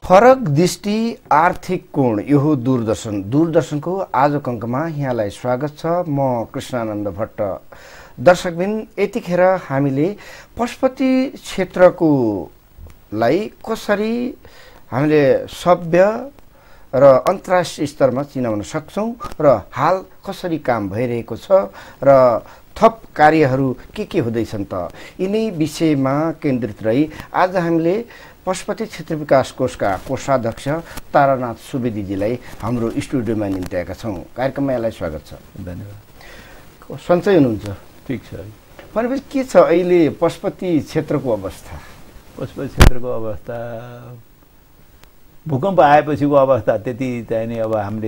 फरक दृष्टि आर्थिक कोण यो दूरदर्शनको आजको अङ्कमा यहाँलाई स्वागत छ। म कृष्णानन्द भट्ट। दर्शकबिन, यतिखेर हामीले पशुपति क्षेत्रको लाई कसरी हामीले सभ्य र अन्तर्राष्ट्रिय स्तरमा चिनाउन सक्छौं र हाल कसरी काम भइरहेको छ र थप कार्यहरू के हुँदैछन् त, यिनै विषयमा केन्द्रित रही आज हामीले पशुपति क्षेत्र विकास कोषका कोषाध्यक्ष तारानाथ सुवेदीजीलाई हाम्रो स्टुडियोमा निम्त्याएका छौँ। कार्यक्रममा यहाँलाई स्वागत छ। धन्यवाद। सन्चै हुनुहुन्छ? ठिक छ। भनेपछि के छ अहिले पशुपति क्षेत्रको अवस्था? पशुपति क्षेत्रको अवस्था भूकम्प आएपछिको अवस्था त्यति चाहिँ नि अब हामीले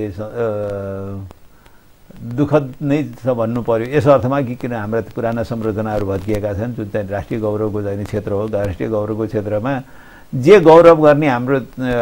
दुःखद नै छ भन्नु पर्यो। यस अर्थमा कि किन हाम्रा पुराना संरचनाहरू भत्किएका छन्, जुन चाहिँ राष्ट्रिय गौरवको चाहिँ क्षेत्र हो। राष्ट्रिय गौरवको क्षेत्रमा जे गौरव गर्ने हाम्रो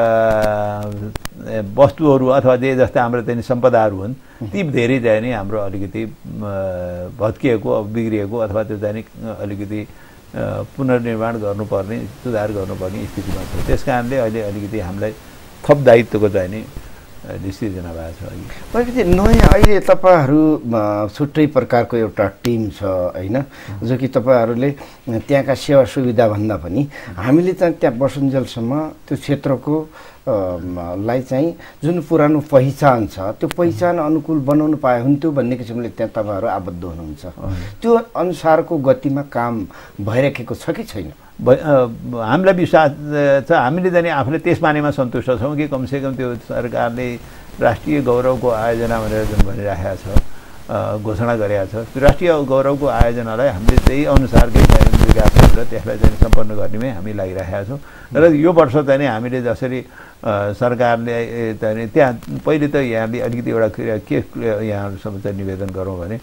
वस्तुहरू अथवा जे जस्ता हाम्रो चाहिँ सम्पदाहरू हुन्, ती धेरै चाहिँ नि हाम्रो अलिकति भत्किएको, बिग्रिएको अथवा त्यो चाहिँ अलिकति पुनर्निर्माण गर्नुपर्ने, सुधार गर्नुपर्ने स्थितिमा छ। त्यस कारणले अहिले अलिकति हामीलाई थप दायित्वको चाहिँ नि सृजना भएको छ। भनेपछि नयाँ अहिले तपाईँहरू छुट्टै प्रकारको एउटा टिम छ होइन, जो कि तपाईँहरूले त्यहाँका सेवा सुविधा भन्दा पनि हामीले चाहिँ त्यहाँ बसुन्जेलसम्म त्यो क्षेत्रको लाई चाहिँ जुन पुरानो पहिचान छ त्यो पहिचान अनुकूल बनाउनु पाए हुन्थ्यो भन्ने किसिमले त्यहाँ तपाईँहरू आबद्ध हुनुहुन्छ। त्यो अनुसारको गतिमा काम भइरहेको छ कि छैन? हामीलाई विश्वास छ। हामीले चाहिँ आफूले त्यस मानेमा सन्तुष्ट छौँ कि कमसेकम त्यो सरकारले राष्ट्रिय गौरवको आयोजना भनेर जुन भनिरहेको छ, घोषणा गरेका छ, त्यो राष्ट्रिय गौरवको आयोजनालाई हामीले त्यही अनुसारकै विकास गरेर त्यसलाई चाहिँ सम्पन्न गर्नेमै हामी लागिरहेका छौँ। र यो वर्ष चाहिँ हामीले जसरी सरकारले चाहिँ त्यहाँ पहिले त यहाँले अलिकति एउटा के यहाँहरूसम्म चाहिँ निवेदन गरौँ भने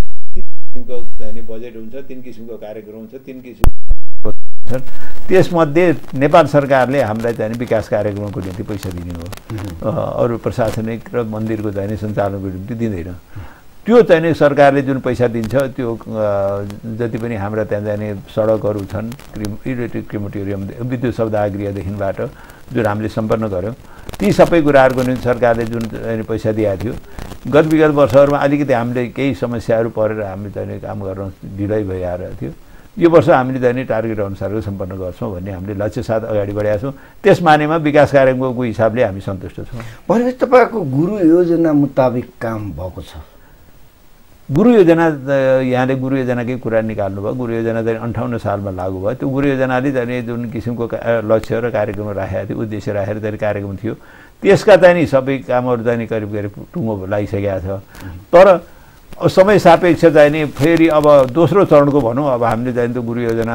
किसिमको बजेट हुन्छ, 3 किसिमको कार्यक्रम हुन्छ, 3 किसिमको त्यसमध्ये नेपाल सरकारले हामीलाई चाहिँ विकास कार्यक्रमको निम्ति पैसा दिने हो, अरू प्रशासनिक र मन्दिरको चाहिँ सञ्चालनको निम्ति दिँदैन। त्यो चाहिँ सरकारले जुन पैसा दिन्छ त्यो जति पनि हाम्रा त्यहाँ जाने सडकहरू छन्, इलेक्ट्रिक क्रिमेटोरियम, विद्युत शब्दागृहदेखिबाट जुन हामीले सम्पन्न गऱ्यौँ, ती सबै कुराहरूको निम्ति सरकारले जुन पैसा दिएको थियो। गत विगत वर्षहरूमा अलिकति हामीले केही समस्याहरू परेर हामीले चाहिँ काम गर्न ढिलै भइरहेको थियो। यो वर्ष हामीले चाहिँ टार्गेट अनुसारको सम्पन्न गर्छौँ भन्ने हामीले लक्ष्य साथ अगाडि बढाएका छौँ। त्यस मानेमा विकास कार्यक्रमको हिसाबले हामी सन्तुष्ट छौँ। भनेपछि तपाईँको गुरु योजना मुताबिक काम भएको छ? गुरु योजना यहाँले गुरु योजनाकै कुरा निकाल्नु भयो। गुरु योजना चाहिँ 58 सालमा लागू भयो। त्यो गुरु योजनाले चाहिँ जुन किसिमको लक्ष्य र कार्यक्रम राखेको थियो, उद्देश्य राखेर चाहिँ कार्यक्रम थियो, त्यसका चाहिँ सबै कामहरू चाहिँ करिब करिब टुङ्गो लागिसकेका छ। तर समय सापेक्ष चाहिँ नि फेरि अब दोस्रो चरणको भनौँ, अब हामीले चाहिँ त्यो गुरु योजना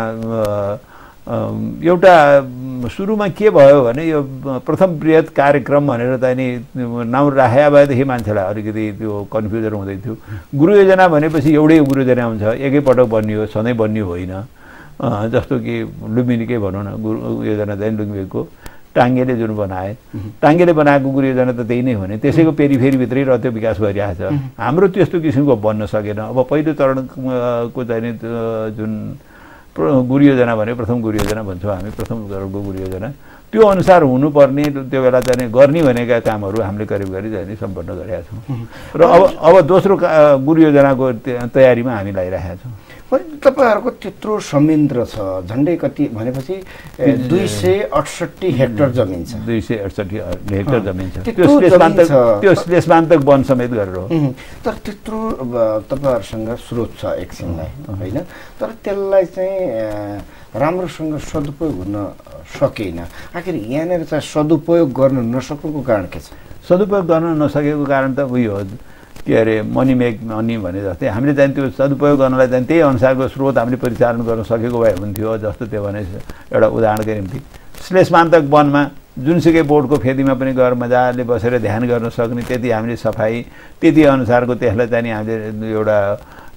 एउटा सुरुमा के भयो भने यो प्रथम वृहत कार्यक्रम भनेर चाहिँ नि नाउँ राखेका भएदेखि मान्छेलाई अलिकति त्यो कन्फ्युजन हुँदै थियो। गुरु योजना भनेपछि एउटै गुरु योजना हुन्छ, एकैपटक बनियो, सधैँ बनियो होइन। जस्तो कि लुम्बिनीकै भनौँ न, गुरु योजना चाहिँ लुम्बिनीको टाङ्गेले जुन बनाए, टाङ्गेले बनाएको गुरु योजना त त्यही नै हो नि, त्यसैको पेरिफेरीभित्रै र त्यो विकास भइरहेको छ। हाम्रो त्यस्तो किसिमको बन्न सकेन। अब पहिलो चरणको चाहिँ जुन गुरु योजना भने प्रथम गुरु योजना भन्छौँ हामी, प्रथम चरणको गुरु योजना, त्यो अनुसार हुनुपर्ने त्यो बेला चाहिँ गर्ने भनेका कामहरू हामीले करिब करिब चाहिँ सम्पन्न गरेका छौँ। र अब दोस्रो गुरु योजनाको तयारीमा हामी लागिरहेका छौँ। तपाईँहरूको त्यत्रो संयन्त्र छ, झन्डै कति भनेपछि 268 हेक्टर जमिन छ। 268 हेक्टर जमिन छ। त्यो श्लेषमान्तक वन समेत गरेर हो। तर त्यत्रो तपाईँहरूसँग स्रोत छ एक किसिमलाई होइन, तर त्यसलाई चाहिँ राम्रोसँग सदुपयोग हुन सकेन। आखिर यहाँनिर चाहिँ सदुपयोग गर्न नसकेको कारण के छ? सदुपयोग गर्न नसकेको कारण त उयो हो, के अरे मनी मेक मनी भने जस्तै हामीले चाहिँ त्यो सदुपयोग गर्नलाई चाहिँ त्यही अनुसारको स्रोत हामीले परिचालन गर्न सकेको भए हुन्थ्यो। जस्तो त्यो भने एउटा उदाहरणको निम्ति श्लेषमान्तक वनमा जुनसुकै बोर्डको फेदीमा पनि गएर मजाले बसेर ध्यान गर्न सक्ने त्यति हामीले सफाइ, त्यति अनुसारको त्यसलाई चाहिँ हामीले एउटा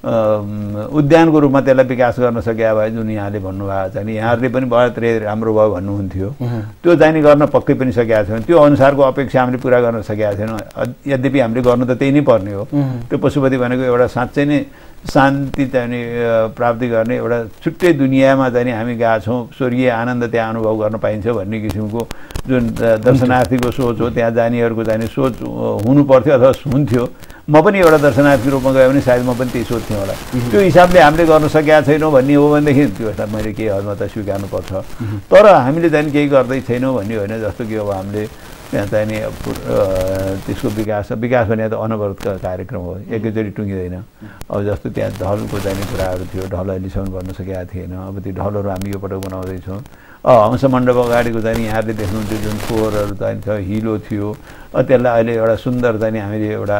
उद्यानको रूपमा त्यसलाई विकास गर्न सके भए जुन यहाँले भन्नुभएको छ नि यहाँहरूले पनि बहुत राम्रो भयो भन्नुहुन्थ्यो त्यो चाहिँ गर्न पक्कै पनि सकेका छैन त्यो अनुसारको अपेक्षा हामीले पुरा गर्न सकेका छैनौँ यद्यपि हामीले गर्नु त त्यही नै पर्ने हो त्यो पशुपति भनेको एउटा साँच्चै नै शान्ति चाहिँ प्राप्ति गर्ने एउटा छुट्टै दुनियाँमा चाहिँ हामी गएका छौँ स्वर्गीय आनन्द त्यहाँ अनुभव गर्न पाइन्छ भन्ने किसिमको जुन दर्शनार्थीको सोच हो त्यहाँ जानेहरूको चाहिँ सोच हुनुपर्थ्यो अथवा हुन्थ्यो म पनि एउटा दर्शनार्थी रूपमा गयो भने सायद म पनि त्यही सोध्थेँ होला त्यो हिसाबले हामीले गर्न सकेका छैनौँ भन्ने हो भनेदेखि त्यो मैले केही हदमा त स्वीकार्नुपर्छ तर हामीले चाहिँ केही गर्दै छैनौँ भन्ने होइन जस्तो कि अब हामीले त्यहाँ चाहिँ नि त्यसको विकास भने त अनवरत कार्यक्रम हो एकैचोटि टुङ्गिँदैन अब जस्तो त्यहाँ ढलको चाहिँ कुराहरू थियो ढल अहिलेसम्म गर्न सकेका थिएन अब त्यो ढलहरू हामी यो पटक बनाउँदैछौँ हंस मण्डप अगाडिको चाहिँ यहाँहरूले देख्नुहुन्थ्यो जुन फोहोरहरू चाहिँ थियो हिलो थियो त्यसलाई अहिले एउटा सुन्दर चाहिँ हामीले एउटा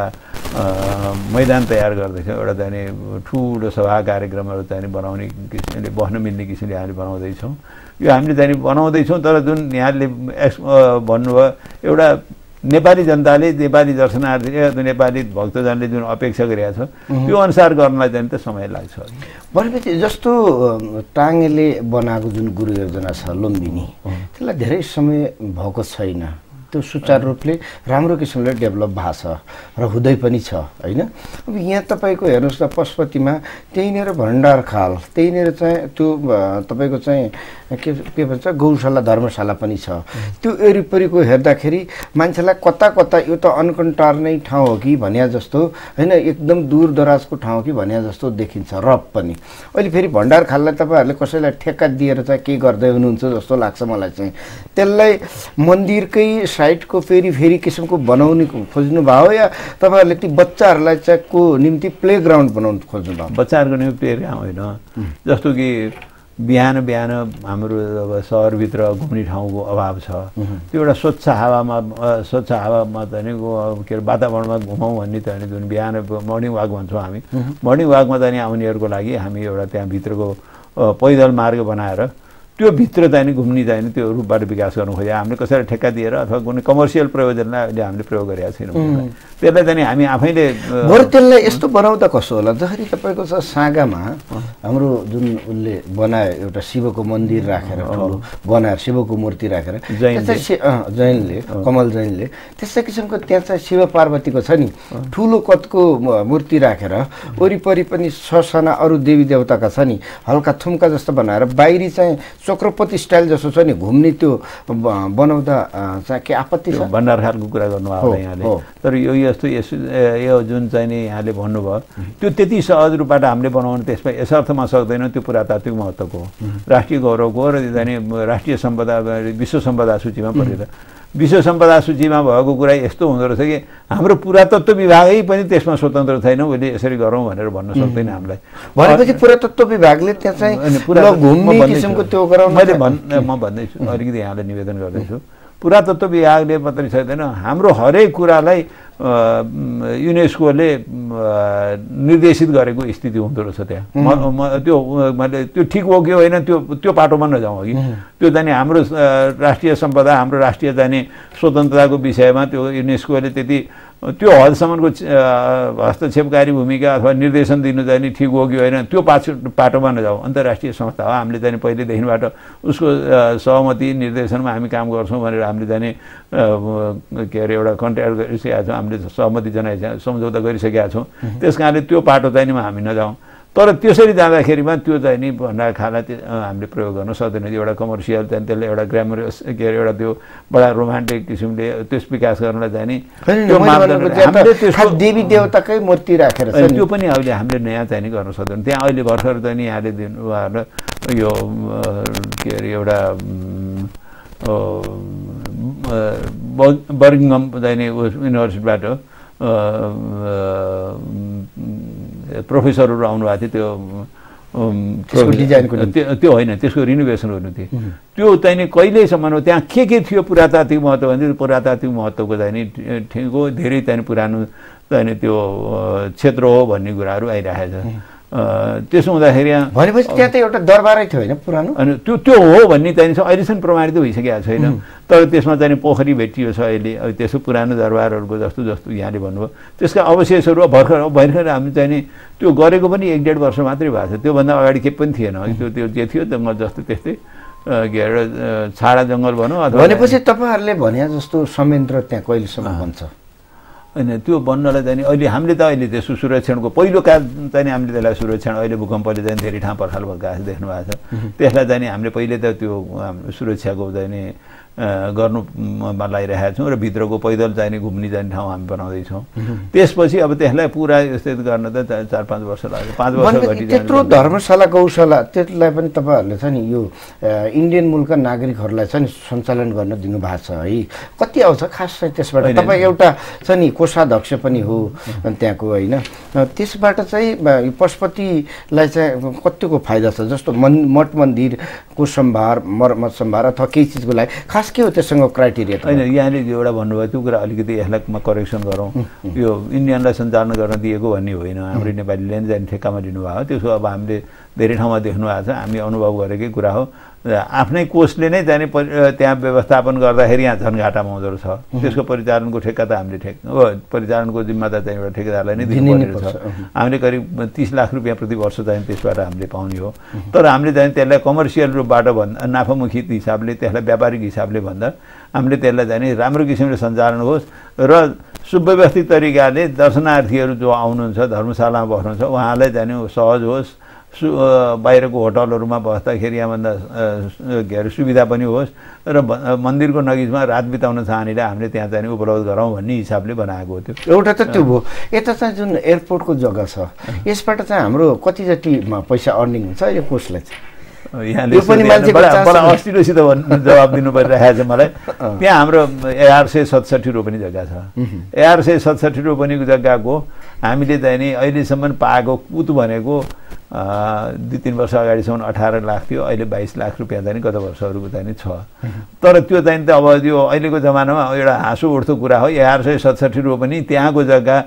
मैदान तयार गर्दैछौँ एउटा चाहिँ ठुलो सभा कार्यक्रमहरू चाहिँ बनाउने किसिमले बस्न मिल्ने किसिमले हामीले बनाउँदैछौँ यो हामीले चाहिँ बनाउँदैछौँ तर जुन यहाँले भन्नुभयो एउटा नेपाली जनताले नेपाली दर्शनार्थी नेपाली भक्तजनले जुन अपेक्षा गरेका छ त्यो अनुसार गर्नलाई चाहिँ त समय लाग्छ भनेपछि जस्तो टाङ्गेले बनाएको जुन गुरु योजना छ लुम्बिनी त्यसलाई धेरै समय भएको छैन त्यो सुचारू रूपले राम्रो किसिमले डेभलप भएको छ र हुँदै पनि छ हैन अब यहाँ तपाईको हेर्नुस् त पशुपतिमा त्यहीँनेर भण्डार खाल त्यहीँनेर चाहिँ त्यो तपाईको चाहिँ के भन्छ गौशाला धर्मशाला पनि छ त्यो वरिपरिको हेर्दाखेरि मान्छेलाई कता कता यो त अनकन्टार्ने ठाउँ हो कि भन्या जस्तो हैन एकदम दूर दराजको ठाउँ कि भन्या जस्तो देखिन्छ रप पनि अहिले फेरि भण्डार खाललाई तपाईहरुले कसैलाई ठेक्का दिएर चाहिँ के गर्दै हुनुहुन्छ जस्तो लाग्छ मलाई चाहिँ त्यसलाई मन्दिरकै साइडको फेरि किसिमको बनाउने खोज्नु भयो या तपाईहरुले ती बच्चाहरुलाई चाहिँ को निम्ति प्लेग्राउन्ड बनाउन खोज्नु भयो बच्चाहरुको निम्ति प्लेग्राउन्ड होइन जस्तो कि बिहान हाम्रो अब शहरभित्र घुम्ने ठाउँको अभाव छ त्यो एउटा स्वच्छ हावामा चाहिँ के वातावरणमा घुमौँ भन्ने चाहिँ जुन बिहान मर्निङ वाक भन्छौँ हामी मर्निङ वाकमा चाहिँ आउनेहरूको लागि हामी एउटा त्यहाँ भित्रको पैदल मार्ग बनाएर त्यो भित्र चाहिँ घुम्ने चाहिँ त्यो रूपबाट विकास गर्नु खोजे हामीले कसैलाई ठेक्का दिएर अथवा कुनै कमर्सियल प्रयोजनलाई अहिले हामीले प्रयोग गरेका छैनौँ त्यसलाई चाहिँ हामी आफैले बरु त्यसलाई यस्तो बनाउँदा कसो होला जसरी तपाईँको छ सागामा हाम्रो जुन उसले बनायो एउटा शिवको मन्दिर राखेर ठुलो बनाएर शिवको मूर्ति राखेर जैनले कमल जैनले त्यस्तै किसिमको त्यहाँ चाहिँ शिव पार्वतीको छ नि ठुलो कदको मूर्ति राखेर वरिपरि पनि ससाना अरू देवी देवताका छ नि हल्का थुम्का जस्तो बनाएर बाहिरी चाहिँ चक्रपति स्टाइल जस्तो छ नि घुम्ने त्यो बनाउँदा चाहिँ के आपत्ति छ भण्डार खालको कुरा गर्नुभयो यहाँले तर यो जुन चाहिँ नि यहाँले भन्नुभयो त्यो त्यति सहज रूपबाट हामीले बनाउनु त्यसमा यसर्थमा सक्दैन त्यो पुरातात्विक महत्त्वको राष्ट्रिय गौरवको र चाहिँ राष्ट्रिय सम्पदा विश्व सम्पदा सूचीमा परेर विश्व सम्पदा सूचीमा भएको कुरा यस्तो हुँदो रहेछ कि हाम्रो पुरातत्व विभागै पनि त्यसमा स्वतन्त्र छैन उहिले यसरी गरौँ भनेर भन्न सक्दैन हामीलाई भनेपछि पुरातत्व विभागले त्यहाँ चाहिँ घुम्ने किसिमको त्यो गराउन म भन्दैछु अलिकति यहाँलाई निवेदन गर्दैछु पुरातत्व विभागले मात्रै छैन हाम्रो हरेक कुरालाई युनेस्कोले निर्देशित गरेको स्थिति हुँदो रहेछ त्यहाँ त्यो ठिक हो कि होइन त्यो पाटोमा नजाउँ अघि त्यो चाहिँ हाम्रो राष्ट्रिय सम्पदा हाम्रो राष्ट्रिय चाहिँ स्वतन्त्रताको विषयमा त्यो युनेस्कोले त्यति त्यो हदसम्मको हस्तक्षेपकारी भूमिका अथवा निर्देशन दिनु चाहिँ ठिक हो कि होइन त्यो पाटोमा नजाउँ अन्तर्राष्ट्रिय संस्था हो हामीले चाहिँ पहिलेदेखिबाट उसको सहमति निर्देशनमा हामी काम गर्छौँ भनेर हामीले चाहिँ के अरे एउटा कन्ट्र्याक्ट गरिसकेका छौँ हामीले सहमति जनाइसकेका सम्झौता गरिसकेका छौँ त्यस कारणले त्यो पाटो चाहिँ हामी नजाउँ तर त्यसरी जाँदाखेरिमा त्यो चाहिँ नि भण्डार खाला हामीले प्रयोग गर्न सक्दैन एउटा कमर्सियल चाहिँ त्यसले एउटा ग्रामरस के अरे एउटा त्यो बडा रोमान्टिक किसिमले त्यस विकास गर्नलाई चाहिँ नि त्यो देवी देवताकै मूर्ति राखेर त्यो पनि अहिले हामीले नयाँ चाहिँ गर्न सक्दैन त्यहाँ अहिले भर्खर चाहिँ नि यहाँले दिनुभयो यो के अरे एउटा बर्मिङहम चाहिँ नि युनिभर्सिटीबाट प्रोफेसरहरू आउनुभएको थियो त्यो होइन त्यसको रिनोभेसन गर्नु थियो त्यो चाहिँ नि कहिलेसम्म हो त्यहाँ के थियो पुरातात्विक महत्त्व भने पुरातात्विक महत्त्वको चाहिँ नि ठिको धेरै चाहिँ पुरानो चाहिँ त्यो क्षेत्र हो भन्ने कुराहरू आइरहेको छ त्यसो हुँदाखेरि यहाँ भनेपछि त्यहाँ त एउटा दरबारै थियो होइन पुरानो अनि त्यो हो भन्ने चाहिँ अहिलेसम्म प्रमाणित भइसकेको छैन तर त्यसमा चाहिँ पोखरी भेटियो छ अहिले अब त्यसो पुरानो दरबारहरूको जस्तो यहाँले भन्नुभयो त्यसका अवशेषहरू भर्खर हामी चाहिँ नि त्यो गरेको पनि 1-1.5 वर्ष मात्रै भएको छ त्योभन्दा अगाडि केही पनि थिएन त्यो जे थियो जङ्गल जस्तो त्यस्तै के अरे छाडा जङ्गल भनौँ अथवा भनेपछि तपाईँहरूले भने जस्तो संयन्त्र त्यहाँ कहिलेसम्म बन्छ होइन त्यो बन्नलाई चाहिँ अहिले हामीले त अहिले त्यसको सुरक्षणको पहिलो काल चाहिँ हामीले त्यसलाई सुरक्षण अहिले भूकम्पले चाहिँ धेरै ठाउँ पर्खाल भएको देख्नु भएको छ त्यसलाई चाहिँ हामीले पहिले त त्यो सुरक्षाको चाहिँ गर्नुमा लगाइरहेका छौँ र भित्रको पैदल चाहिने घुम्ने जाने ठाउँ हामी बनाउँदैछौँ त्यसपछि अब त्यसलाई पुरा यस्तो गर्न त 4-5 वर्ष लाग्यो 5 वर्ष घटी त्यत्रो धर्मशाला गौशाला त्यसलाई पनि तपाईँहरूले चाहिँ यो इन्डियन मुलका नागरिकहरूलाई चाहिँ सञ्चालन गर्न दिनुभएको छ है कति आउँछ खास चाहिँ त्यसबाट तपाईँ एउटा चाहिँ नि कोषाध्यक्ष पनि हो त्यहाँको होइन त्यसबाट चाहिँ पशुपतिलाई चाहिँ कतिको फाइदा छ जस्तो मठ मन्दिरको सम्भार मर्मत सम्भार अथवा केही चिजको लागि खास के हो त्यससँग क्राइटेरिया होइन यहाँले एउटा भन्नुभयो त्यो कुरा अलिकति यसलाई म करेक्सन गरौँ यो इन्डियनलाई सञ्चालन गर्न दिएको भन्ने होइन हाम्रो नेपालीले नै जाने ठेक्कामा लिनुभएको त्यसको अब हामीले धेरै ठाउँमा देख्नु भएको छ हामी अनुभव गरेकै कुरा हो आफ्नै कोषले नै जाने त्यहाँ व्यवस्थापन गर्दाखेरि यहाँ झन् घाटामा हुँदो रहेछ त्यसको परिचालनको ठेक्का त हामीले परिचालनको जिम्मा त चाहिँ एउटा ठेकेदारलाई नै दिनुपर्ने छ हामीले करिब 30 लाख रुपियाँ प्रति वर्ष चाहिँ त्यसबाट हामीले पाउने हो तर हामीले चाहिँ त्यसलाई कमर्सियल रूपबाट भन्दा नाफामुखी हिसाबले त्यसलाई व्यापारिक हिसाबले भन्दा हामीले त्यसलाई चाहिँ राम्रो किसिमले सञ्चालन होस् र सुव्यवस्थित तरिकाले दर्शनार्थीहरू जो आउनुहुन्छ धर्मशालामा बस्नुहुन्छ उहाँलाई चाहिँ सहज होस् बाहिरको होटलहरूमा बस्दाखेरि यहाँभन्दा के अरे सुविधा पनि होस् र मन्दिरको नजिकमा रात बिताउन चाहनेले हामीले त्यहाँ चाहिँ उपलब्ध गरौँ भन्ने हिसाबले बनाएको थियो एउटा त त्यो भयो यता चाहिँ जुन एयरपोर्टको जग्गा छ यसबाट चाहिँ हाम्रो कति जतिमा पैसा अर्निङ हुन्छ यो कोषलाई चाहिँ यहाँले बडा अस्तिलोसित जवाब दिनु परिरहेको छ मलाई त्यहाँ हाम्रो 1167 रोपनी जग्गा छ 1167 रोपनीको जग्गाको हामीले चाहिँ नि अहिलेसम्म पाएको कुत भनेको 2-3 वर्ष अगाडिसम्म 18 लाख थियो अहिले 22 लाख रुपियाँ चाहिँ गत वर्षहरूको चाहिँ छ तर त्यो चाहिँ त अब यो अहिलेको जमानामा एउटा हाँसो उठ्दो कुरा हो 1167 रोपनी त्यहाँको जग्गा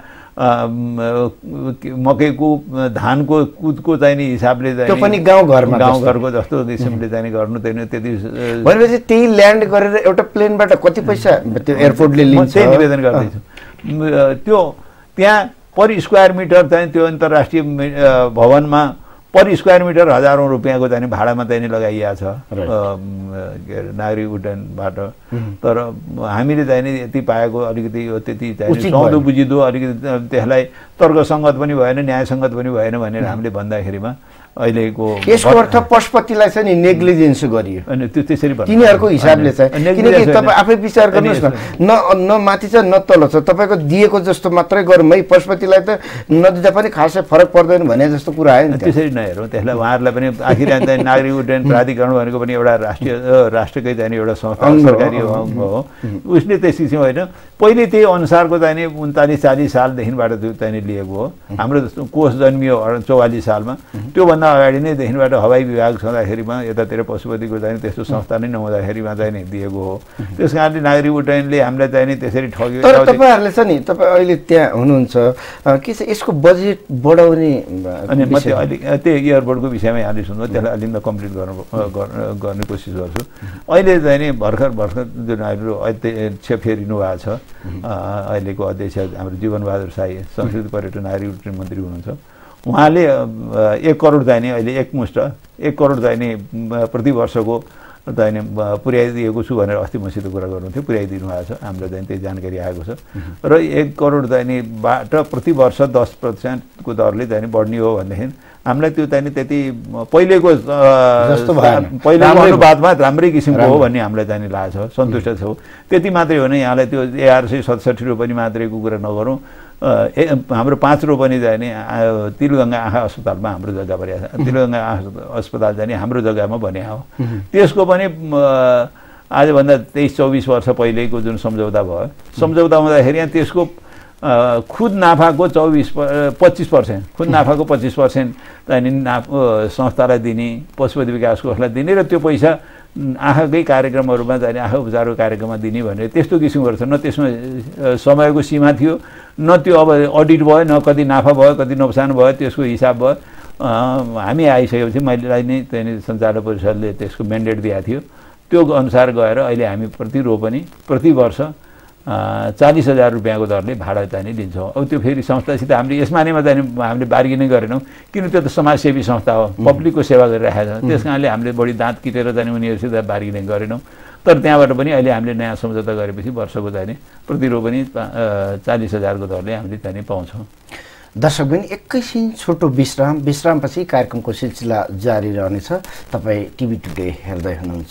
मकैको धानको कुदको चाहिने हिसाबले त्यो पनि गाउँघरको जस्तो किसिमले चाहिँ गर्नु त्यति भनेपछि त्यही ल्यान्ड गरेर एउटा प्लेनबाट कति पैसा त्यो एयरपोर्टले लिन्छ त्यही निवेदन गर्दैछु त्यो त्यहाँ पर स्क्वायर मिटर चाहिँ त्यो अन्तर्राष्ट्रिय भवनमा पर स्क्वायर मिटर हजारौं रुपियाँको चाहिँ भाडामा चाहिँ लगाइएको छ के अरे नागरिक उड्डयनबाट तर हामीले चाहिँ यति पाएको अलिकति यो त्यति चाहिँ सौदो बुझिदो अलिकति त्यसलाई तर्कसङ्गत पनि भएन न्यायसङ्गत पनि भएन भनेर हामीले भन्दाखेरिमा अहिलेको यसको अर्थ पशुपतिलाई चाहिँ नेग्लिजेन्स गरियो अनि त्यो त्यसरी भन्नु तिनीहरूको हिसाबले चाहिँ किनकि तपाईँ आफै विचार गर्नुहोस् न माथि छ न तल छ तपाईँको दिएको जस्तो मात्रै गरौँ है पशुपतिलाई त नदिँदा पनि खासै फरक पर्दैन भने जस्तो कुरा आयो नि त्यसरी नहेरौँ त्यसलाई उहाँहरूलाई पनि आखिर चाहिँ नागरिक उड्डयन प्राधिकरण भनेको पनि एउटा राष्ट्रकै चाहिँ एउटा संस्था सरकारी अङ्ग हो उसले त्यस किसिम होइन पहिले त्यही अनुसारको चाहिँ 39-40 सालदेखिबाट चाहिँ लिएको हो हाम्रो कोष जन्मियो 44 सालमा त्योभन्दा अगाडि नै देखिबाट हवाई विभाग छँदाखेरिमा यतातिर पशुपतिको चाहिँ त्यस्तो संस्था नै नहुँदाखेरिमा चाहिँ नि दिएको हो त्यस कारणले नागरिक उड्डयनले हामीलाई चाहिँ नि त्यसरी ठग्यो तर तपाईँहरूले चाहिँ नि तपाईँ अहिले त्यहाँ हुनुहुन्छ के छ यसको बजेट बढाउने अनि म त्यो अलिक त्यो एयरपोर्टको विषयमा यहाँले सुन्नु त्यसलाई अलिक म कम्प्लिट गर्ने कोसिस गर्छु अहिले चाहिँ नि भर्खर जुन हाम्रो अध्यक्ष फेरिनु भएको छ अहिलेको अध्यक्ष हाम्रो जीवनबहादुर साई संस्कृति पर्यटन नागरिक उड्डयन मन्त्री हुनुहुन्छ उहाँले 1 करोड चाहिने अहिले एकमुष्ट 1 करोड चाहिने प्रति वर्षको चाहिने पुर्याइदिएको छु भनेर अस्ति मसित कुरा गर्नुहुन्थ्यो पुर्याइदिनु भएको छ हामीलाई चाहिँ त्यही जानकारी आएको छ र 1 करोड चाहिनेबाट प्रति वर्ष 10% को दरले चाहिँ बढ्ने हो भनेदेखि हामीलाई त्यो चाहिँ त्यति पहिलेको अनुपातमा राम्रै किसिमको हो भन्ने हामीलाई चाहिँ लागेको छ सन्तुष्ट छौँ त्यति मात्रै हो भने यहाँलाई त्यो 1167 रुपियाँ मात्रैको कुरा नगरौँ हाम्रो 5 रोपनी जाने तिलगङ्गा आँखा अस्पतालमा हाम्रो जग्गा बनिएको छ तिलगङ्गा आँखा अस्पताल जाने हाम्रो जग्गामा बने हो त्यसको पनि आजभन्दा 23-24 वर्ष पहिलेको जुन सम्झौता भयो सम्झौता हुँदाखेरि यहाँ त्यसको खुद नाफाको 25% खुद नाफाको 25% चाहिँ संस्थालाई दिने पशुपति विकास कोषलाई दिने र त्यो पैसा आँखाकै कार्यक्रमहरूमा जाने आँखा उपचारको कार्यक्रममा दिने भनेर त्यस्तो किसिमको छ न त्यसमा समयको सीमा थियो न त्यो अब अडिट भयो न कति नाफा भयो कति नोक्सान भयो त्यसको हिसाब भयो हामी आइसकेपछि मैले नै चाहिँ सञ्चालक परिषदले त्यसको म्यान्डेट दिएको थियो त्यो अनुसार गएर अहिले हामी प्रति रोपनी प्रति वर्ष 40,000 रुपियाँको दरले भाडा चाहिँ दिन्छौँ। अब त्यो फेरि संस्थासित हामीले यसमा नैमा चाहिँ हामीले बार्गेनिङ गरेनौँ किन त्यो त समाजसेवी संस्था हो पब्लिकको सेवा गरिरहेको छ त्यस कारणले हामीले बढी दाँत किटेर चाहिँ उनीहरूसित बार्गेनिङ गरेनौँ। तर त्यहाँबाट पनि अहिले हामीले नयाँ सम्झौता गरेपछि वर्षको चाहिँ प्रति रोपनी 40,000 को दरले हामीले चाहिँ पाउँछौँ। दर्शकबिन एकैछिन छोटो विश्रामपछि कार्यक्रमको सिलसिला जारी रहनेछ। तपाईँ टिभी टुडे हेर्दै हुनुहुन्छ।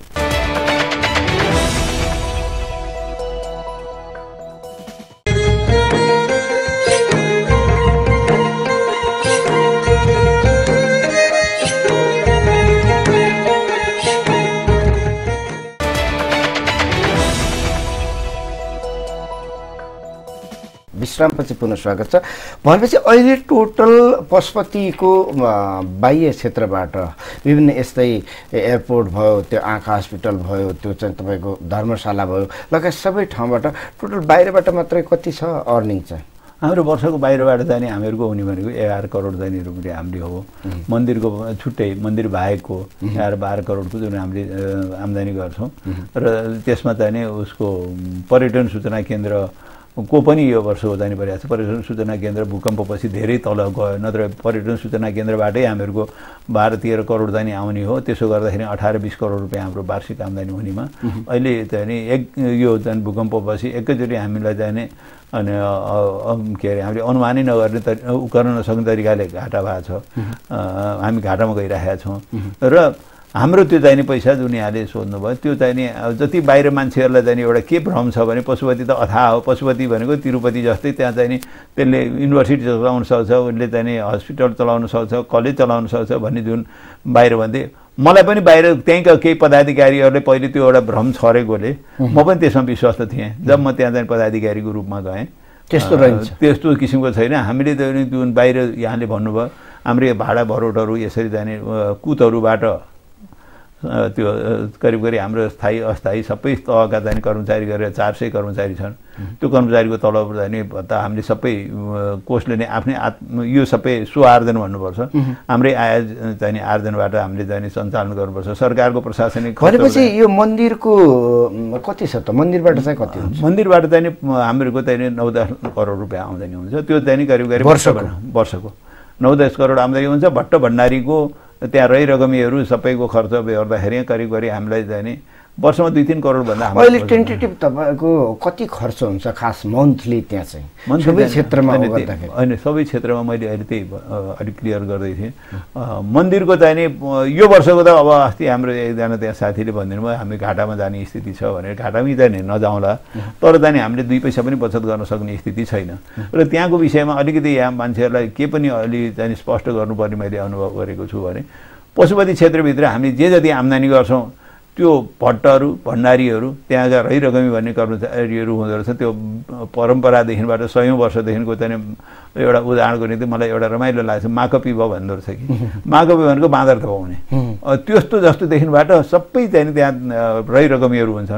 विश्रामपछि पुनः स्वागत छ। भनेपछि अहिले टोटल पशुपतिको बाह्य क्षेत्रबाट विभिन्न यस्तै एयरपोर्ट भयो त्यो आँखा हस्पिटल भयो त्यो चाहिँ तपाईँको धर्मशाला भयो लगायत सबै ठाउँबाट टोटल बाहिरबाट मात्रै कति छ अर्निङ चाहिँ? हाम्रो वर्षको बाहिरबाट जाने हामीहरूको हुने भनेको 11 करोड जाने रुपियाँ हामीले हो। मन्दिरको छुट्टै मन्दिर बाहेकको 12 करोडको जुन हामीले आम्दानी गर्छौँ र त्यसमा चाहिँ उसको पर्यटन सूचना केन्द्र को पनि यो वर्ष जाने परिरहेको छ। पर्यटन सूचना केन्द्र भूकम्पपछि धेरै तल गयो नत्र पर्यटन सूचना केन्द्रबाटै हामीहरूको 12-13 करोड जाने आउने हो। त्यसो गर्दाखेरि 18-20 करोड रुपियाँ हाम्रो वार्षिक आम्दानी हुनेमा अहिले चाहिँ यो चाहिँ भूकम्पपछि एकैचोटि हामीलाई जाने अनि के अरे हामीले अनुमानै नगर्ने गर्न नसक्ने तरिकाले घाटा भएको छ। हामी घाटामा गइरहेका छौँ र हाम्रो त्यो चाहिने पैसा जुन यहाँले सोध्नुभयो त्यो चाहिने जति बाहिर मान्छेहरूलाई चाहिने एउटा के भ्रम छ भने पशुपति त अथाह हो। पशुपति भनेको तिरुपति जस्तै त्यहाँ चाहिने त्यसले युनिभर्सिटी चलाउन सक्छ उसले चाहिने हस्पिटल चलाउन सक्छ कलेज चलाउन सक्छ भन्ने जुन बाहिर भन्थे मलाई पनि बाहिर त्यहीँका केही पदाधिकारीहरूले पहिले त्यो एउटा भ्रम छरेकोले म पनि त्यसमा विश्वस्त थिएँ। जब म त्यहाँ चाहिँ पदाधिकारीको रूपमा गएँ त्यस्तो किसिमको छैन। हामीले जुन बाहिर यहाँले भन्नुभयो हाम्रो भाडा भरोटहरू यसरी जाने कुतहरूबाट त्यो करिब करिब हाम्रो स्थायी अस्थायी सबै तहका चाहिँ कर्मचारी गरेर 400 कर्मचारी छन्। त्यो कर्मचारीको तलब जाने भत्ता हामीले सबै कोषले नै आफ्नै यो सबै स्वआर्जन भन्नुपर्छ हाम्रै आय चाहिँ आर्जनबाट हामीले चाहिँ सञ्चालन गर्नुपर्छ। सरकारको प्रशासनिक भनेपछि यो मन्दिरको कति छ त? मन्दिरबाट चाहिँ कति हुन्छ? मन्दिरबाट चाहिँ हामीहरूको चाहिँ 9-10 करोड रुपियाँ आम्दानी हुन्छ। त्यो चाहिँ करिब करिब वर्षको 9-10 करोड आम्दानी हुन्छ। भट्ट भण्डारीको त्यहाँ रहिरकमीहरू सबैको खर्च बेहोर्दाखेरि करिब करिब हामीलाई जाने वर्षमा 2-3 करोड भन्दा अहिले टेन्टेटिभ तपाईँको कति खर्च हुन्छ खास मन्थली त्यहाँ चाहिँ सबै क्षेत्रमा गर्दाखेरि? होइन सबै क्षेत्रमा मैले अहिले त्यही अलिक क्लियर गर्दै थिएँ। मन्दिरको चाहिने यो वर्षको त अब अस्ति हाम्रो एकजना त्यहाँ साथीले भनिदिनु भयो हामी घाटामा जाने स्थिति छ भनेर। घाटामै जाने नजाउँला तर जाने हामीले 2 पैसा पनि बचत गर्न सक्ने स्थिति छैन र त्यहाँको विषयमा अलिकति यहाँ मान्छेहरूलाई के पनि अलि चाहिँ स्पष्ट गर्नुपर्ने मैले अनुभव गरेको छु भने पशुपति क्षेत्रभित्र हामी जे जति आम्दानी गर्छौँ त्यो भट्टहरू भण्डारीहरू त्यहाँका रहिरकमी भन्ने कर्मचारीहरू हुँदो रहेछ। त्यो परम्परादेखिबाट 100औं वर्षदेखिको चाहिँ एउटा उदाहरणको निम्ति मलाई एउटा रमाइलो लाग्छ माकपी भयो भन्दो रहेछ कि माकपी भनेको बाँदर थपाउने त्यस्तो जस्तोदेखिबाट सबै चाहिँ त्यहाँ रहिरकमीहरू हुन्छन्।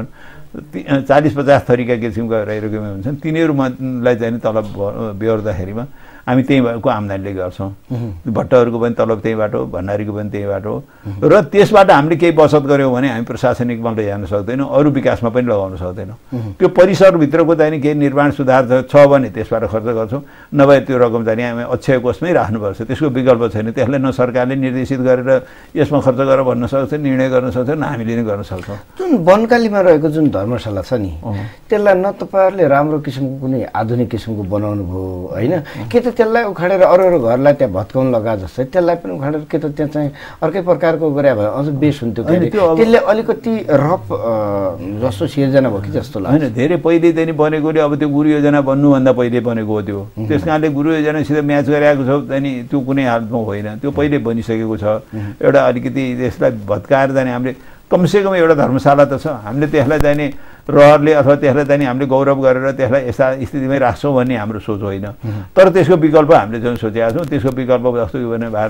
40-50 थरीका किसिमका रहिरकमी हुन्छन्। तिनीहरूलाई चाहिँ तलब बेहोर्दाखेरिमा हामी त्यहीँको आम्दानीले गर्छौँ। भट्टहरूको पनि तलब त्यहीँबाट हो भण्डारीको पनि त्यहीँबाट हो र त्यसबाट हामीले केही बचत गऱ्यौँ भने हामी प्रशासनिकबाट जान सक्दैनौँ अरू विकासमा पनि लगाउन सक्दैनौँ। त्यो परिसरभित्रको चाहिँ केही निर्माण सुधार छ भने त्यसबाट खर्च गर्छौँ नभए त्यो रकम चाहिँ हामी अक्षय कोषमै राख्नुपर्छ। त्यसको विकल्प छैन। त्यसलाई न सरकारले निर्देशित गरेर यसमा खर्च गरेर भन्न सक्छ निर्णय गर्न सक्छ न हामीले नै गर्न सक्छौँ। जुन बनकालीमा रहेको जुन धर्मशाला छ नि त्यसलाई न तपाईँहरूले राम्रो किसिमको कुनै आधुनिक किसिमको बनाउनु भयो होइन के त त्यसलाई उखाडेर अरू घरलाई त्यहाँ भत्काउन लगा जस्तै त्यसलाई पनि उखाडेर के त त्यहाँ चाहिँ अर्कै प्रकारको गरे भए अझ बेस हुन्थ्यो। त्यसले अलिकति रफ जस्तो सिर्जना भयो कि जस्तो लाग्छ। होइन धेरै पहिले चाहिँ बनेकोले अब त्यो गुरु योजना बन्नुभन्दा पहिले बनेको हो त्यो। त्यस कारणले गुरु योजनासित म्याच गरिरहेको छ चाहिँ त्यो कुनै हालतमा होइन। त्यो पहिले बनिसकेको छ। एउटा अलिकति त्यसलाई भत्काएर जाने हामीले कमसेकम एउटा धर्मशाला त छ हामीले त्यसलाई जाने रहरले अथवा त्यसलाई चाहिँ हामीले गौरव गरेर त्यसलाई यस्ता स्थितिमै राख्छौँ भन्ने हाम्रो सोच होइन। तर त्यसको विकल्प हामीले जुन सोचेका छौँ त्यसको विकल्प जस्तो कि भने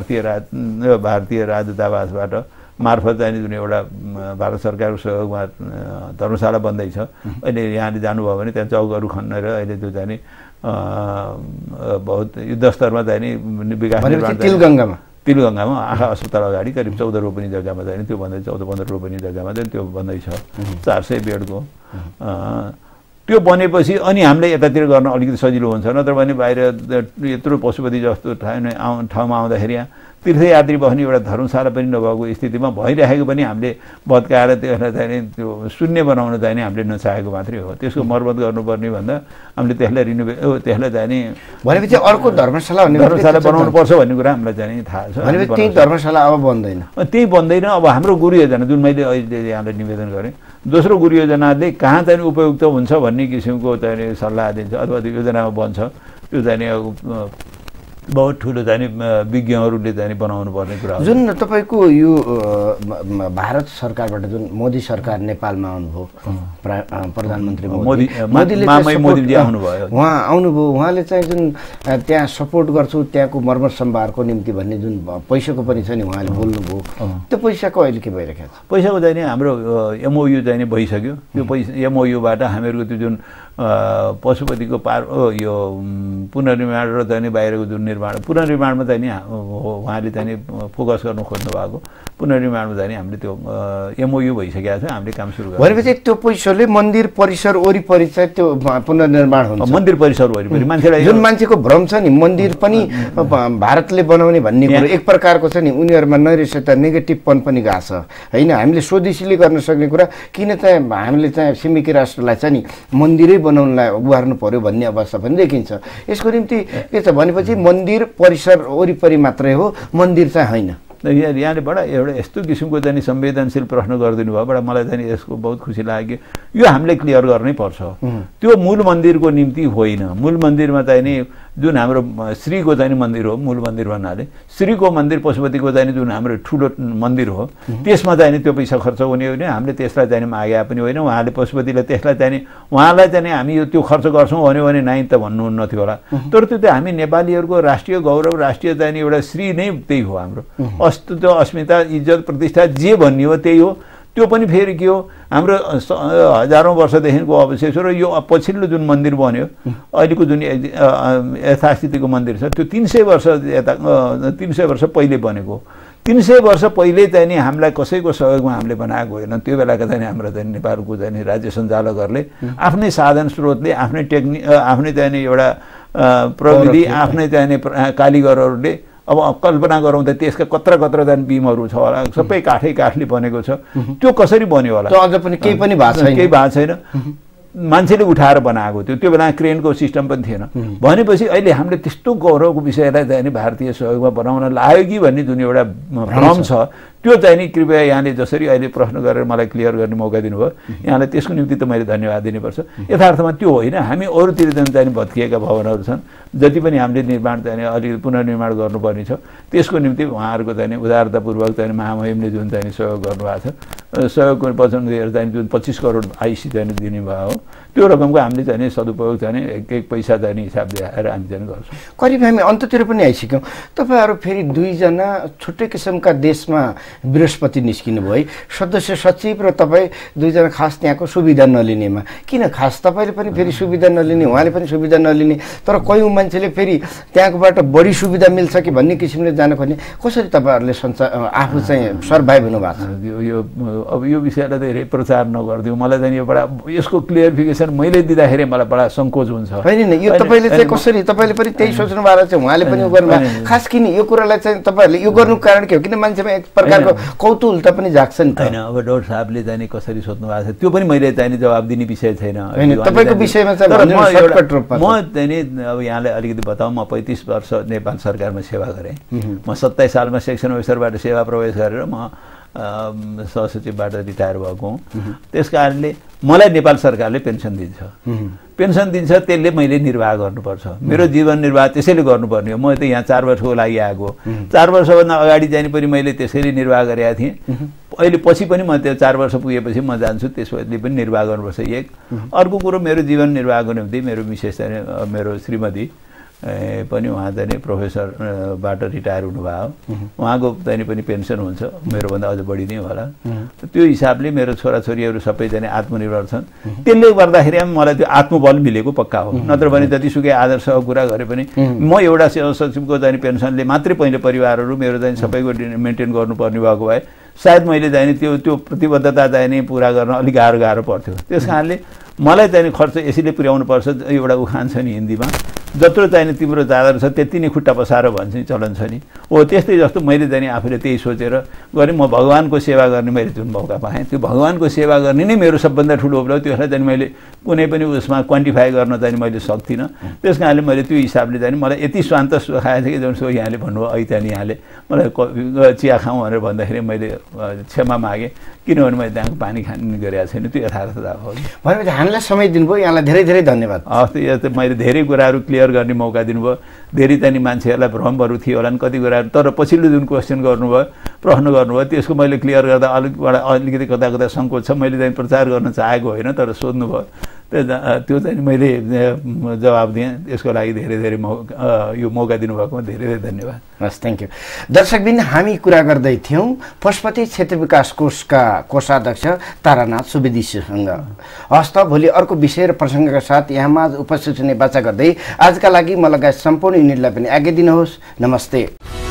भारतीय राजदूतावासबाट मार्फत चाहिँ जुन एउटा भारत सरकारको सहयोगमा धर्मशाला बन्दैछ। अहिले यहाँले जानुभयो भने त्यहाँ चौकहरू खनेर अहिले त्यो चाहिँ बहुत युद्धस्तरमा चाहिँ विकास तिलगङ्गामा आँखा अस्पताल अगाडि करिब 14 रोपनी जग्गामा चाहिँ त्यो भन्दै 14-15 रोपनी जग्गामा चाहिँ त्यो बन्दैछ 400 बेडको त्यो बनेपछि अनि हामीले यतातिर गर्न अलिकति सजिलो हुन्छ नत्र भने बाहिर यत्रो पशुपति जस्तो ठाउँमा आउँदाखेरि यहाँ तीर्थयात्री बस्ने एउटा धर्मशाला पनि नभएको स्थितिमा भइरहेको पनि हामीले भत्काएर त्यसलाई चाहिँ त्यो शून्य बनाउन चाहिँ हामीले नचाहेको मात्रै हो त्यसको मर्मत गर्नुपर्ने भन्दा हामीले त्यसलाई चाहिँ भनेपछि अर्को धर्मशाला बनाउनु पर्छ भन्ने कुरा हामीलाई चाहिँ थाहा छ भनेपछि त्यही धर्मशाला अब बन्दैन त्यही बन्दैन अब हाम्रो गुरु योजना जुन मैले अहिले यहाँलाई निवेदन गरेँ दोस्रो गुरु योजनाले कहाँ चाहिँ उपयुक्त हुन्छ भन्ने किसिमको चाहिँ सल्लाह दिन्छ अथवा त्यो योजनामा बन्छ त्यो चाहिँ बहुत ठुलो चाहिँ विज्ञहरूले चाहिँ बनाउनु पर्ने कुरा हो जुन तपाईँको यो भारत सरकारबाट जुन मोदी सरकार नेपालमा आउनुभयो प्रधानमन्त्री मोदीजी आउनुभयो उहाँ आउनुभयो उहाँले चाहिँ जुन त्यहाँ सपोर्ट गर्छु त्यहाँको मर्मत सम्भारको निम्ति भन्ने जुन पैसाको पनि छ नि उहाँले बोल्नुभयो त्यो पैसाको अहिले के भइरहेको छ पैसाको चाहिँ हाम्रो एमओयू चाहिँ भइसक्यो त्यो पैसा एमओयूबाट हामीहरूको त्यो जुन पशुपतिको यो पुनर्निर्माण र चाहिँ बाहिरको जुन पुनर्निर्माणमा चाहिँ नि उहाँले चाहिँ फोकस गर्नु खोज्नु भएको पुनर्निर्माणमा चाहिँ हामीले त्यो एमओयू भइसकेको छ हामीले काम सुरु गर्छौँ भनेपछि त्यो पैसाले मन्दिर परिसर वरिपरि चाहिँ त्यो पुनर्निर्माण हुन्छ मन्दिर परिसर वरिपरि मान्छेलाई जुन मान्छेको भ्रम छ नि मन्दिर पनि भारतले बनाउने भन्ने कुरो एक प्रकारको छ नि उनीहरूमा नैराश्यता नेगेटिभपन पनि गएको छ होइन हामीले स्वदेशीले गर्न सक्ने कुरा किन चाहिँ हामीले चाहिँ छिमेकी राष्ट्रलाई चाहिँ नि मन्दिरै बनाउनलाई उभार्नु पर्यो भन्ने अवस्था पनि देखिन्छ यसको निम्ति के छ भनेपछि मन्दिर परिसर वरिपरि मात्रै हो मन्दिर चाहिँ होइन यहाँले बडा एउटा यस्तो किसिमको चाहिँ संवेदनशील प्रश्न गरिदिनु भयो बडा मलाई चाहिँ यसको बहुत खुसी लाग्यो यो हामीले क्लियर गर्नै पर्छ त्यो मूल मन्दिरको निम्ति होइन मूल मन्दिरमा चाहिँ नि जुन हाम्रो श्रीको चाहिँ मन्दिर हो मूल मन्दिर भन्नाले श्रीको मन्दिर पशुपतिको चाहिँ जुन हाम्रो ठुलो मन्दिर हो त्यसमा चाहिँ त्यो पैसा खर्च हुने होइन हामीले त्यसलाई चाहिँ मागे पनि होइन उहाँले पशुपतिले त्यसलाई चाहिँ उहाँलाई चाहिँ हामी यो त्यो खर्च गर्छौँ भन्यो भने नाइ त भन्नुहुन्न थियो होला तर त्यो चाहिँ हामी नेपालीहरूको राष्ट्रिय गौरव राष्ट्रिय चाहिँ एउटा श्री नै त्यही हो हाम्रो अस्तित्व अस्मिता इज्जत प्रतिष्ठा जे भन्ने हो त्यही हो त्यो पनि फेरि के हो हाम्रो हजारौँ वर्षदेखिको अवशेष हो र यो पछिल्लो जुन मन्दिर बन्यो अहिलेको जुन यथास्थितिको मन्दिर छ त्यो 300 वर्ष यता 300 वर्ष पहिले बनेको 300 वर्ष पहिले चाहिँ नि हामीलाई कसैको सहयोगमा हामीले बनाएको होइन त्यो बेलाका चाहिँ हाम्रो चाहिँ नेपालको चाहिँ राज्य सञ्चालकहरूले आफ्नै साधन स्रोतले आफ्नै आफ्नै चाहिँ एउटा प्रविधि आफ्नै चाहिँ कालीगरहरूले अब कल्पना गरौँ त त्यसका कत्रा जाने बिमहरू छ होला सबै काठले बनेको छ त्यो कसरी बन्यो होला त्यो अझ पनि केही भएको छैन मान्छेले उठाएर बनाएको थियो त्यो बेला क्रेनको सिस्टम पनि थिएन भनेपछि अहिले हामीले त्यस्तो गौरवको विषयलाई चाहिँ भारतीय सहयोगमा बनाउन लाग्यो कि भन्ने जुन एउटा भ्रम छ त्यो चाहिँ नि कृपया यहाँले जसरी अहिले प्रश्न गरेर मलाई क्लियर गर्ने मौका दिनुभयो यहाँलाई त्यसको निम्ति त मैले धन्यवाद दिनुपर्छ यथार्थमा त्यो होइन हामी अरूतिर चाहिँ भत्किएका भवनहरू छन् जति पनि हामीले निर्माण चाहिँ अलिकति पुनर्निर्माण गर्नुपर्ने छ त्यसको निम्ति उहाँहरूको चाहिँ उदारतापूर्वक चाहिँ महामहिमले जुन चाहिँ सहयोग गर्नुभएको छ सहयोगको वचन दिएर चाहिँ जुन 25 करोड आइसी चाहिँ दिनुभयो हो त्यो रकमको हामीले चाहिँ सदुपयोग चाहिँ एक पैसा चाहिँ हिसाबले आएर हामी चाहिँ गर्छौँ करिब हामी अन्ततिर पनि आइसक्यौँ तपाईँहरू फेरि दुईजना छुट्टै किसिमका देशमा बृहस्पति निस्किनु भयो है सदस्य सचिव र तपाईँ दुईजना खास त्यहाँको सुविधा नलिनेमा किन खास तपाईँले पनि फेरि सुविधा नलिने उहाँले पनि सुविधा नलिने तर कयौँ मान्छेले फेरि त्यहाँकोबाट बढी सुविधा मिल्छ कि भन्ने किसिमले जान खोज्ने कसरी तपाईँहरूले आफू चाहिँ सर्भाइभ हुनुभएको छ अब यो विषयलाई धेरै प्रचार नगरिदिउँ मलाई चाहिँ एउटा यसको क्लियरिफिकेसन मैले दिँदाखेरि मलाई बडा सङ्कोच हुन्छ होइन नि यो तपाईँले चाहिँ कसरी तपाईँले पनि त्यही सोच्नु भएको छ उहाँले पनि यो गर्नुभयो खास किन यो कुरालाई चाहिँ तपाईँहरूले यो गर्नुको कारण के हो किन मान्छेमा एक प्रकारको कौतूहलता पनि जाग्छ नि त होइन अब डाक्टर साहबले चाहिँ कसरी सोध्नु भएको छ त्यो पनि मैले चाहिँ जवाब दिने विषय छैन तपाईँको विषयमा चाहिँ म चाहिँ अब यहाँलाई अलिकति बताउँ म 35 वर्ष नेपाल सरकारमा सेवा गरेँ म 27 सालमा सेक्सन अफिसरबाट सेवा प्रवेश गरेर म सहसचिवबाट रिटायर भएको हुँ त्यस कारणले मलाई नेपाल सरकारले पेन्सन दिन्छ त्यसले मैले निर्वाह गर्नुपर्छ मेरो जीवन निर्वाह त्यसैले गर्नुपर्ने हो म त यहाँ 4 वर्षको लागि आएको 4 वर्षभन्दा अगाडि जाने पनि मैले त्यसरी निर्वाह गरेका थिएँ अहिले पछि पनि म त्यो 4 वर्ष पुगेपछि म जान्छु त्यसले पनि निर्वाह गर्नुपर्छ एक अर्को कुरो मेरो जीवन निर्वाहको निम्ति मेरो विशेष मेरो श्रीमती पनि उहाँ चाहिँ प्रोफेसरबाट रिटायर हुनुभयो। उहाँको चाहिँ पनि पेन्सन हुन्छ, मेरोभन्दा अझ बढी नै होला। त्यो हिसाबले मेरो छोराछोरीहरू सबैजना आत्मनिर्भर छन्। त्यसले गर्दाखेरि मलाई त्यो आत्मबल मिलेको पक्का हो। नत्र भने जतिसुकै आदर्शको कुरा गरे पनि म एउटा सचिवको चाहिँ पेन्सनले मात्रै पहिले परिवारहरू मेरो चाहिँ सबैको मेन्टेन गर्नुपर्ने भएको भए सायद मैले चाहिँ त्यो प्रतिबद्धता चाहिँ नि पुरा गर्न अलिक गाह्रो पर्थ्यो। त्यस कारणले मलाई चाहिँ खर्च यसैले पुर्याउनु पर्छ। एउटा उखान छ नि हिन्दीमा, जत्रो चाहिँ तिम्रो चादर छ त्यति नै खुट्टा पसार भन्छ चलन छ नि। हो त्यस्तै जस्तो मैले चाहिँ आफूले त्यही सोचेर गरेँ। म भगवानको सेवा गर्ने मैले जुन मौका पाएँ, त्यो भगवानको सेवा गर्ने नै मेरो सबभन्दा ठुलो उपलब्धि। त्यसलाई चाहिँ मैले कुनै पनि उसमा क्वान्टिफाई गर्न चाहिँ मैले सक्दिनँ। त्यस कारणले मैले त्यो हिसाबले चाहिँ मलाई यति स्वान्त खाएको थिएँ कि जुन सो यहाँले भन्नुभयो अहिले चाहिँ यहाँले मलाई चिया खाउँ भनेर भन्दाखेरि मैले क्षमा मागेँ, किनभने मैले त्यहाँको पानी खाने गरेको छैन। त्यो यथार्थता हो। भनेपछि हामीलाई समय दिनुभयो, यहाँलाई धेरै धेरै धन्यवाद। त्यो मैले धेरै कुराहरू क्लियर गर्ने मौका दिनुभयो। धेरै चाहिँ मान्छेहरूलाई भ्रमहरू थियो होला नि कति कुराहरू, तर पछिल्लो जुन क्वेसन गर्नुभयो, प्रश्न गर्नुभयो, त्यसको मैले क्लियर गर्दा अलिकति कता सङ्कोच छ। मैले चाहिँ प्रचार गर्न चाहेको होइन, तर सोध्नुभयो, त्यो चाहिँ मैले जवाब दिएँ। त्यसको लागि धेरै धेरै यो मौका दिनुभएकोमा धेरै धेरै धन्यवाद। हस्, थ्याङ्क यू। दर्शकबिन, हामी कुरा गर्दै थियौँ पशुपति क्षेत्र विकास कोषका कोषाध्यक्ष तारानाथ सुवेदीसँग। हस् त, भोलि अर्को विषय र प्रसङ्गका साथ यहाँमा उपस्थित हुने बाचा गर्दै आजका लागि म लगायत सम्पूर्ण युनिटलाई पनि आज्ञा दिनुहोस्। नमस्ते।